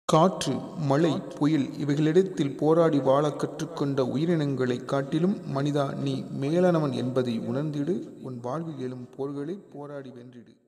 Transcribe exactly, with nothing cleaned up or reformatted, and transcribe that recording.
காற்று, மழை, புயல் இவைகளிடத்தில் போராடி வாழக் கற்றுக்கொண்ட உயிரினங்களைக் காட்டிலும் மனிதா, நீ மேலானவன் என்பதை உணர்ந்திடு. உன் வாழ்வில் எழும் போர்களைப் போராடி வென்றிடு.